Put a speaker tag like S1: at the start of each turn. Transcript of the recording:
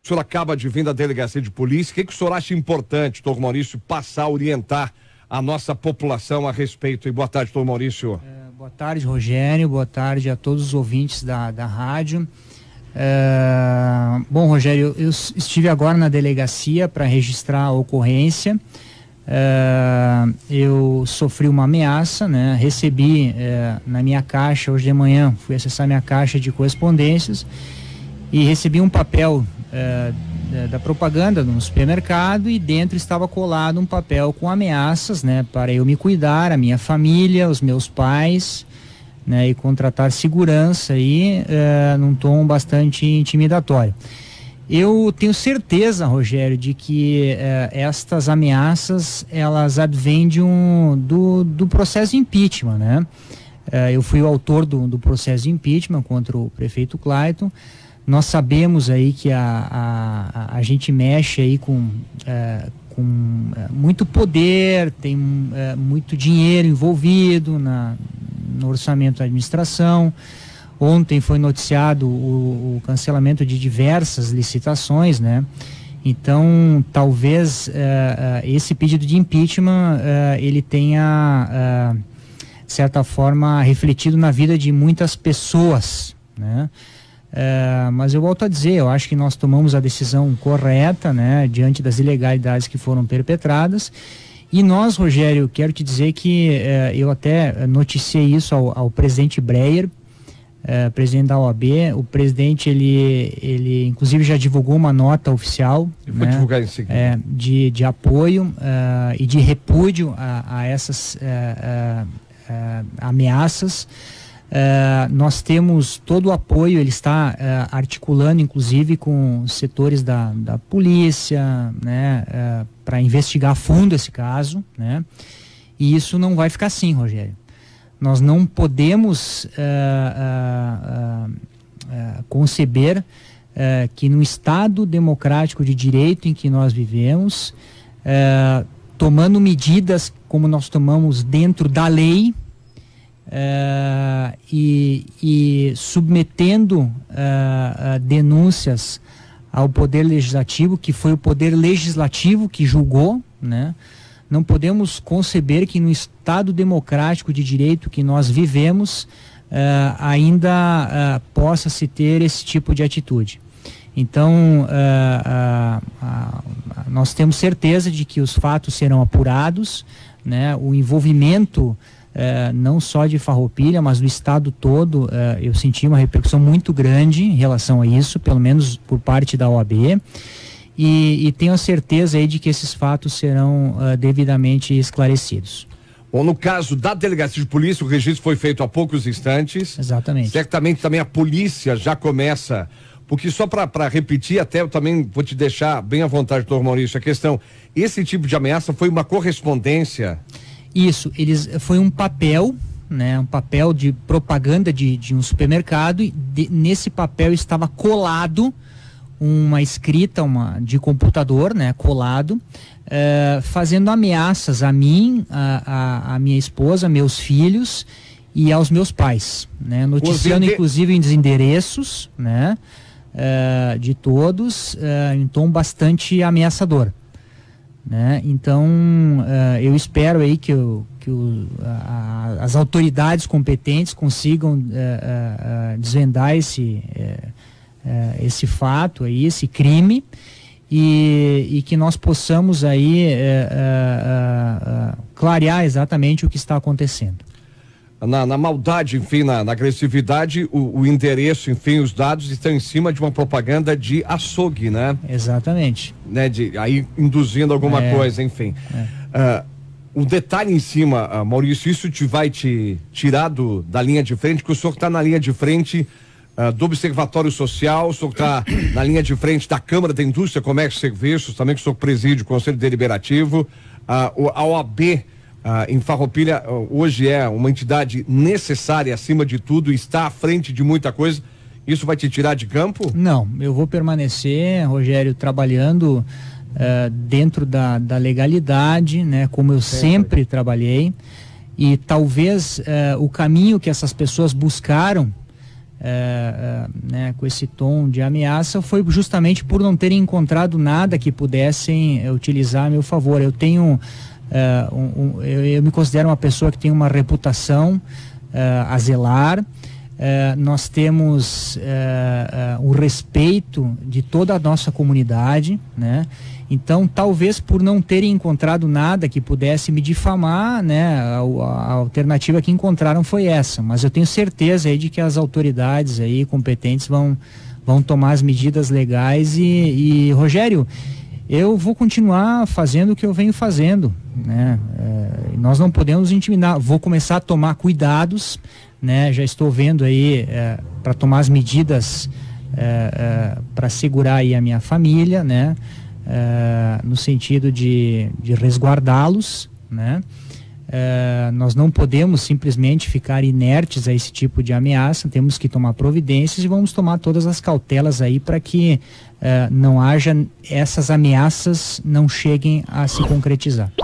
S1: O senhor acaba de vir da delegacia de polícia, o que o senhor acha importante, doutor Maurício, passar, orientar a nossa população a respeito? E boa tarde, doutor Maurício.
S2: Boa tarde, Rogério, boa tarde a todos os ouvintes da rádio. Bom, Rogério, eu estive agora na delegacia para registrar a ocorrência. Eu sofri uma ameaça, né? Recebi na minha caixa, hoje de manhã, fui acessar minha caixa de correspondências e recebi um papel da propaganda no supermercado, e dentro estava colado um papel com ameaças, né, para eu me cuidar, a minha família, os meus pais, né, e contratar segurança aí, num tom bastante intimidatório. Eu tenho certeza, Rogério, de que estas ameaças, elas advêm do processo de impeachment, né? Eu fui o autor do processo de impeachment contra o prefeito Clayton. Nós sabemos aí que a gente mexe aí com muito poder, tem muito dinheiro envolvido no orçamento da administração. Ontem foi noticiado o cancelamento de diversas licitações, né? Então, talvez esse pedido de impeachment ele tenha, de certa forma, refletido na vida de muitas pessoas, né? Mas eu volto a dizer, eu acho que nós tomamos a decisão correta, né, diante das ilegalidades que foram perpetradas. E nós, Rogério, quero te dizer que eu até noticiei isso ao presidente Breyer, presidente da OAB. O presidente, ele inclusive já divulgou uma nota oficial,
S1: vou divulgar em seguida,
S2: de apoio e de repúdio a essas ameaças. Nós temos todo o apoio, ele está articulando inclusive com setores da polícia, né, para investigar a fundo esse caso, né, e isso não vai ficar assim, Rogério. Nós não podemos conceber que no Estado democrático de direito em que nós vivemos, tomando medidas como nós tomamos dentro da lei, e submetendo denúncias ao Poder Legislativo, que foi o Poder Legislativo que julgou, né? Não podemos conceber que no Estado democrático de direito que nós vivemos ainda possa se ter esse tipo de atitude. Então, nós temos certeza de que os fatos serão apurados, né? O envolvimento não só de Farroupilha, mas do estado todo, eu senti uma repercussão muito grande em relação a isso, pelo menos por parte da OAB, e tenho a certeza aí de que esses fatos serão devidamente esclarecidos.
S1: Bom, no caso da delegacia de polícia, o registro foi feito há poucos instantes.
S2: Exatamente.
S1: Certamente também a polícia já começa, porque só para repetir, até eu também vou te deixar bem à vontade, doutor Maurício, a questão, esse tipo de ameaça foi uma correspondência?
S2: Isso, foi um papel, né, um papel de propaganda de um supermercado, e nesse papel estava colado uma escrita de computador, né, colado, fazendo ameaças a mim, a minha esposa, meus filhos e aos meus pais, né, noticiando inclusive os endereços, né, de todos, em tom bastante ameaçador. Né? Então, eu espero aí que as autoridades competentes consigam desvendar esse fato aí, esse crime, e que nós possamos aí clarear exatamente o que está acontecendo.
S1: Na maldade, enfim, na agressividade, o endereço, enfim, os dados estão em cima de uma propaganda de açougue, né?
S2: Exatamente.
S1: Né, aí induzindo alguma coisa, enfim. Um detalhe em cima, Maurício, isso vai te tirar da linha de frente, porque o senhor está na linha de frente do Observatório Social, o senhor está na linha de frente da Câmara da Indústria, Comércio e Serviços, também que o senhor preside o Conselho Deliberativo, a OAB, em Farroupilha, hoje é uma entidade necessária, acima de tudo, está à frente de muita coisa. Isso vai te tirar de campo?
S2: Não, eu vou permanecer, Rogério, trabalhando dentro da legalidade, né, como eu sempre trabalhei, e talvez o caminho que essas pessoas buscaram né, com esse tom de ameaça, foi justamente por não terem encontrado nada que pudessem utilizar a meu favor. Eu tenho, eu me considero uma pessoa que tem uma reputação a zelar. Nós temos o respeito de toda a nossa comunidade, né? Então, talvez por não terem encontrado nada que pudesse me difamar, né, a alternativa que encontraram foi essa. Mas eu tenho certeza aí de que as autoridades aí competentes vão tomar as medidas legais e Rogério, eu vou continuar fazendo o que eu venho fazendo, né? Nós não podemos intimidar. Vou começar a tomar cuidados, né? Já estou vendo aí para tomar as medidas para segurar aí a minha família, né? No sentido de resguardá-los, né? Nós não podemos simplesmente ficar inertes a esse tipo de ameaça, temos que tomar providências e vamos tomar todas as cautelas aí para que não haja essas ameaças, não cheguem a se concretizar.